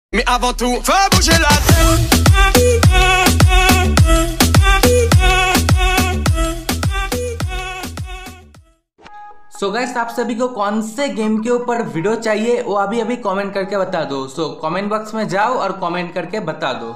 Mais avant tout, faut bouger la tête. So guys, आप सभी को कौन से गेम के ऊपर वीडियो चाहिए वो अभी अभी कमेंट करके बता दो। सो कमेंट बॉक्स में जाओ और कमेंट करके बता दो।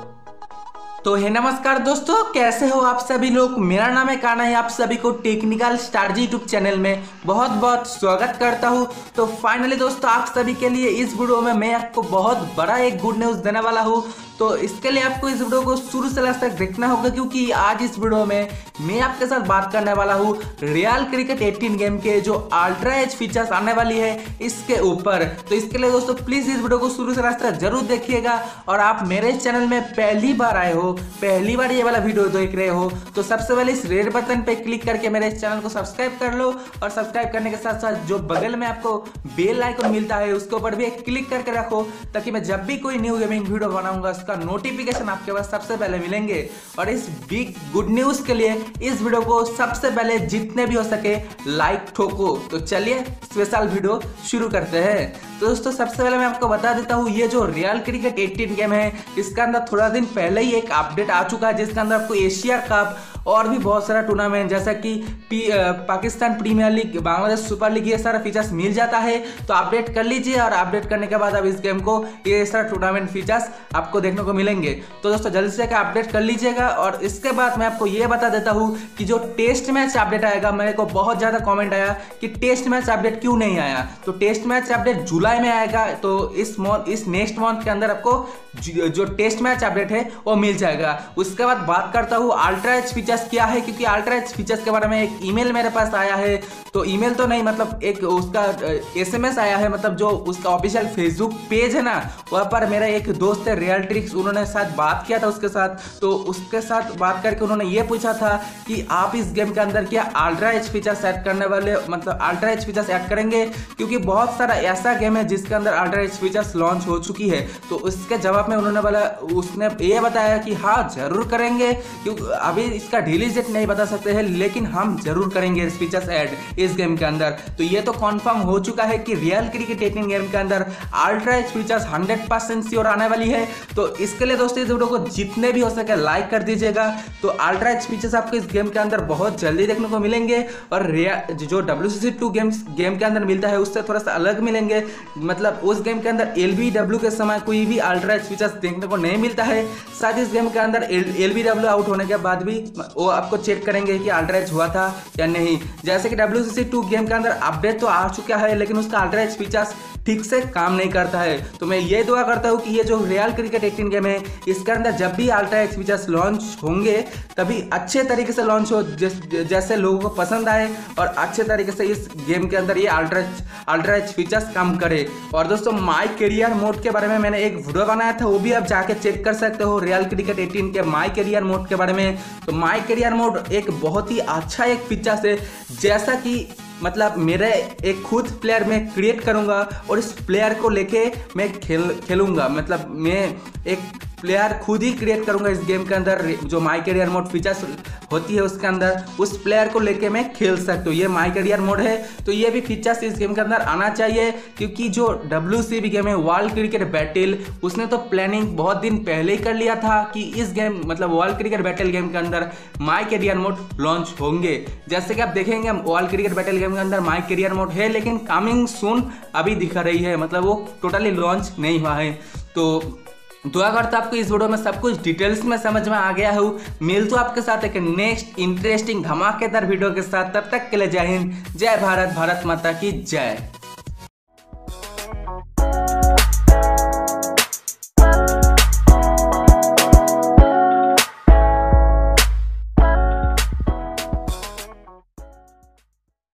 तो हे नमस्कार दोस्तों, कैसे हो आप सभी लोग। मेरा नाम है कान्हा है, आप सभी को technical star ji YouTube channel में बहुत बहुत स्वागत करता हूं। तो फाइनली दोस्तों, आप सभी के लिए इस वीडियो में मैं आपको बहुत बड़ा एक गुड न्यूज़ देने वाला हूं। तो इसके लिए आपको इस वीडियो को शुरू से लास्ट तक देखना होगा, क्योंकि आज इस वीडियो में मैं आपके साथ बात करने वाला हूँ रियल क्रिकेट 18 गेम के जो अल्ट्रा एज फीचर्स आने वाली है इसके ऊपर। तो इसके लिए दोस्तों प्लीज इस वीडियो को शुरू से लास्ट तक जरूर देखिएगा। और आप मेरे चैनल में पहली बार आए हो, पहली बार ये वाला वीडियो देख रहे हो, तो सबसे पहले इस रेड बटन पे क्लिक करके मेरे इस चैनल को सब्सक्राइब कर लो। और सब्सक्राइब करने के साथ साथ जो बगल में आपको बेल आइकन मिलता है उसके ऊपर भी एक क्लिक करके रखो, ताकि मैं जब भी कोई न्यू गेमिंग वीडियो बनाऊंगा उसका नोटिफिकेशन आपके पास सबसे पहले मिलेंगे। और इस बिग गुड न्यूज के लिए इस वीडियो को सबसे पहले जितने भी हो सके लाइक ठोको। तो चलिए स्पेशल वीडियो शुरू करते हैं। तो दोस्तों सबसे पहले मैं आपको बता देता हूँ, ये जो रियल क्रिकेट 18 गेम है इसका अंदर थोड़ा दिन पहले ही एक अपडेट आ चुका है, जिसके अंदर आपको एशिया कप और भी बहुत सारा टूर्नामेंट जैसा कि Pakistan premier league, Bangladesh super league, ये सारा फीचर्स मिल जाता है। तो अपडेट कर लीजिए और अपडेट करने के बाद अब इस गेम को ये सारा टूर्नामेंट फीचर्स आपको देखने को मिलेंगे। तो दोस्तों जल्दी से अपडेट कर लीजिएगा। और इसके बाद मैं आपको ये बता देता हूँ कि जो टेस्ट मैच अपडेट आएगा, मेरे को बहुत ज़्यादा कॉमेंट आया कि टेस्ट मैच अपडेट क्यों नहीं आया। तो टेस्ट मैच अपडेट जुलाई में आएगा। तो इस नेक्स्ट मंथ के अंदर आपको जो टेस्ट मैच अपडेट है वो मिल जाएगा। उसके बाद बात करता हूँ अल्ट्रा एज फीचर्स क्या है, क्योंकि अल्ट्रा एज फीचर्स के बारे में एक ईमेल मेरे पास आया है। तो ईमेल तो नहीं, मतलब एक उसका एसएमएस आया है, मतलब जो उसका ऑफिशियल फेसबुक पेज है ना, वहाँ पर मेरा एक दोस्त है रियल ट्रिक्स, उन्होंने साथ बात किया था उसके साथ। तो उसके साथ बात करके उन्होंने ये पूछा था कि आप इस गेम के अंदर क्या अल्ट्रा एज फीचर्स ऐड करने वाले, मतलब अल्ट्रा एज फीचर्स ऐड करेंगे, क्योंकि बहुत सारा ऐसा गेम है जिसके अंदर अल्ट्रा एज फीचर्स लॉन्च हो चुकी है। तो उसके जवाब में उसने ये बताया कि हाँ जरूर करेंगे, क्योंकि अभी इसका रिलीज डेट नहीं बता सकते हैं, लेकिन हम जरूर करेंगे इस फीचर्स ऐड इस गेम के अंदर। तो ये तो कंफर्म हो चुका है कि रियल क्रिकेट 18 गेम के अंदर अल्ट्रा एज फीचर्स 100% श्योर आने वाली है। तो इसके लिए दोस्तों इस वीडियो को जितने भी हो सके लाइक कर दीजिएगा। तो अल्ट्रा एज फीचर्स आपको इस गेम के अंदर बहुत जल्दी देखने को मिलेंगे। और जो WCC2 गेम के अंदर मिलता है उससे थोड़ा सा अलग मिलेंगे, मतलब उस गेम के अंदर LBW के समय कोई भी अल्ट्रा एज फीचर्स देखने को नहीं मिलता है। साथ ही इस गेम के अंदर LBW आउट होने के बाद भी वो आपको चेक करेंगे कि अल्ट्रा एज हुआ था या नहीं। जैसे कि WCC2 गेम के अंदर अपडेट तो आ चुका है, लेकिन उसका अल्ट्रा एज फीचर्स ठीक से काम नहीं करता है। तो मैं ये दुआ करता हूँ कि ये जो रियल क्रिकेट 18 गेम है इसके अंदर जब भी अल्ट्रा एज फीचर्स लॉन्च होंगे तभी अच्छे तरीके से लॉन्च हो, जैसे लोगों को पसंद आए और अच्छे तरीके से इस गेम के अंदर ये अल्ट्रा एज फीचर्स काम करे। और दोस्तों माई करियर मोड के बारे में मैंने एक वीडियो बनाया था, वो भी आप जाके चेक कर सकते हो, रियल क्रिकेट 18 के माई करियर मोड के बारे में। तो माई करियर मोड एक बहुत ही अच्छा एक फीचर है, जैसा कि मतलब मेरे एक खुद प्लेयर में क्रिएट करूंगा और इस प्लेयर को लेके मैं खेलूंगा, मतलब मैं एक प्लेयर खुद ही क्रिएट करूंगा इस गेम के अंदर। जो माई करियर मोड फीचर्स होती है उसके अंदर उस प्लेयर को लेके मैं खेल सकता हूँ, ये माई करियर मोड है। तो ये भी फीचर्स इस गेम के अंदर आना चाहिए, क्योंकि जो WCB गेम है वर्ल्ड क्रिकेट बैटल, उसने तो प्लानिंग बहुत दिन पहले ही कर लिया था कि इस गेम मतलब वर्ल्ड क्रिकेट बैटल गेम के अंदर माई करियर मोड लॉन्च होंगे। जैसे कि आप देखेंगे वर्ल्ड क्रिकेट बैटल गेम के अंदर माई करियर मोड है, लेकिन कमिंग सून अभी दिख रही है, मतलब वो टोटली लॉन्च नहीं हुआ है। तो दुआ करता आपको इस वीडियो में सब कुछ डिटेल्स में समझ में आ गया हूँ। मिलता हूँ आपके साथ एक नेक्स्ट इंटरेस्टिंग धमाकेदार वीडियो के साथ। तब तक के लिए जय हिंद, जय भारत, भारत माता की जय।